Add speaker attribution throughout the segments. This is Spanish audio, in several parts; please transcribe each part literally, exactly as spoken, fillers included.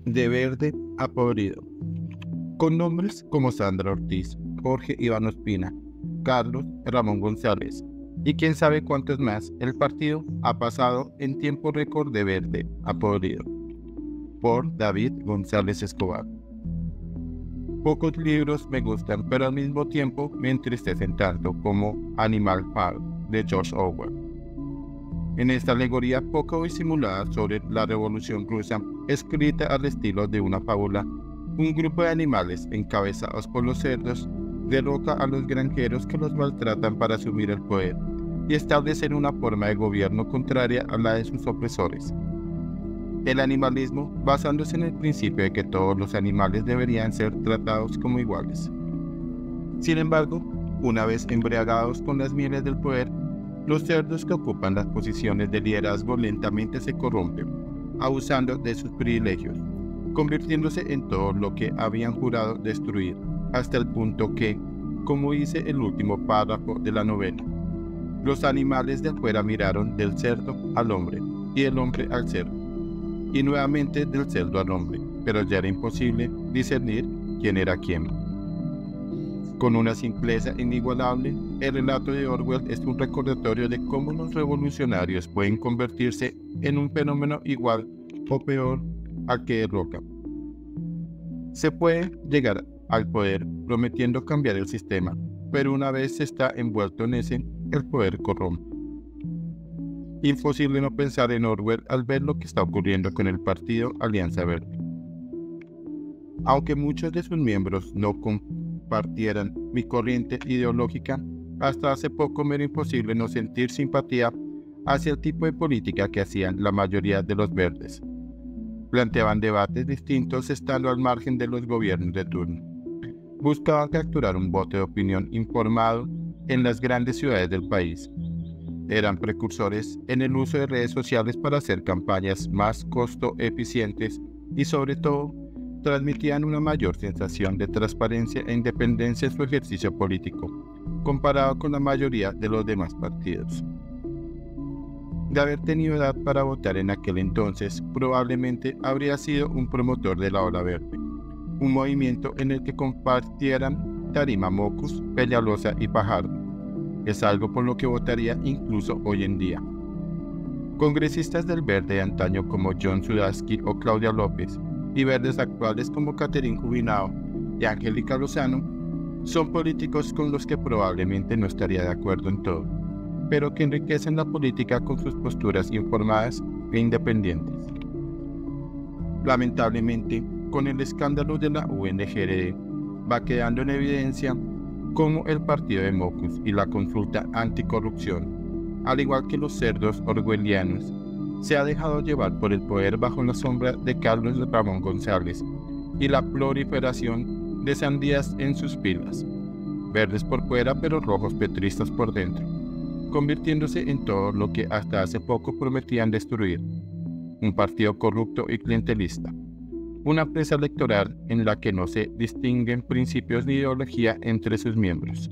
Speaker 1: De verde a podrido, con nombres como Sandra Ortiz, Jorge Iván Ospina, Carlos Ramón González y quién sabe cuántos más, el partido ha pasado en tiempo récord de verde a podrido. Por David González Escobar. Pocos libros me gustan, pero al mismo tiempo me entristecen tanto como Animal Farm de George Orwell. En esta alegoría poco disimulada sobre la Revolución Rusa, escrita al estilo de una fábula, un grupo de animales encabezados por los cerdos derroca a los granjeros que los maltratan para asumir el poder y establecer una forma de gobierno contraria a la de sus opresores. El animalismo, basándose en el principio de que todos los animales deberían ser tratados como iguales. Sin embargo, una vez embriagados con las mieles del poder, los cerdos que ocupan las posiciones de liderazgo lentamente se corrompen, abusando de sus privilegios, convirtiéndose en todo lo que habían jurado destruir, hasta el punto que, como dice el último párrafo de la novela, los animales de afuera miraron del cerdo al hombre y del hombre al cerdo, y nuevamente del cerdo al hombre, pero ya era imposible discernir quién era quién. Con una simpleza inigualable, el relato de Orwell es un recordatorio de cómo los revolucionarios pueden convertirse en un fenómeno igual o peor al que derroca. Se puede llegar al poder prometiendo cambiar el sistema, pero una vez se está envuelto en ese, el poder corrompe. Imposible no pensar en Orwell al ver lo que está ocurriendo con el partido Alianza Verde. Aunque muchos de sus miembros no compartieran mi corriente ideológica, hasta hace poco me era imposible no sentir simpatía hacia el tipo de política que hacían la mayoría de los verdes. Planteaban debates distintos estando al margen de los gobiernos de turno. Buscaban capturar un voto de opinión informado en las grandes ciudades del país. Eran precursores en el uso de redes sociales para hacer campañas más costo eficientes y sobre todo transmitían una mayor sensación de transparencia e independencia en su ejercicio político, comparado con la mayoría de los demás partidos. De haber tenido edad para votar en aquel entonces, probablemente habría sido un promotor de la Ola Verde, un movimiento en el que compartieran tarima Mockus, Peñalosa y Fajardo. Es algo por lo que votaría incluso hoy en día. Congresistas del verde de antaño como John Sudarsky o Claudia López, y verdes actuales como Catherine Jubinao y Angélica Lozano, son políticos con los que probablemente no estaría de acuerdo en todo, pero que enriquecen la política con sus posturas informadas e independientes. Lamentablemente, con el escándalo de la U N G R D, va quedando en evidencia cómo el partido de Mockus y la consulta anticorrupción, al igual que los cerdos orwellianos, se ha dejado llevar por el poder bajo la sombra de Carlos Ramón González y la proliferación de sandías en sus filas, verdes por fuera pero rojos petristas por dentro, convirtiéndose en todo lo que hasta hace poco prometían destruir: un partido corrupto y clientelista, una presa electoral en la que no se distinguen principios ni ideología entre sus miembros.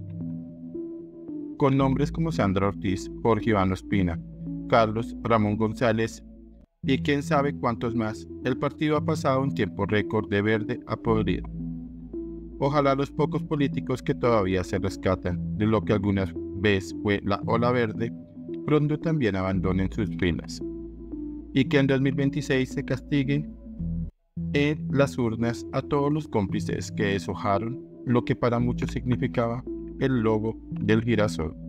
Speaker 1: Con nombres como Sandra Ortiz, Jorge Iván Ospina, Carlos Ramón González y quién sabe cuántos más, el partido ha pasado un tiempo récord de verde a podrido. Ojalá los pocos políticos que todavía se rescatan de lo que alguna vez fue la Ola Verde pronto también abandonen sus filas, y que en dos mil veintiséis se castigue en las urnas a todos los cómplices que deshojaron lo que para muchos significaba el logo del girasol.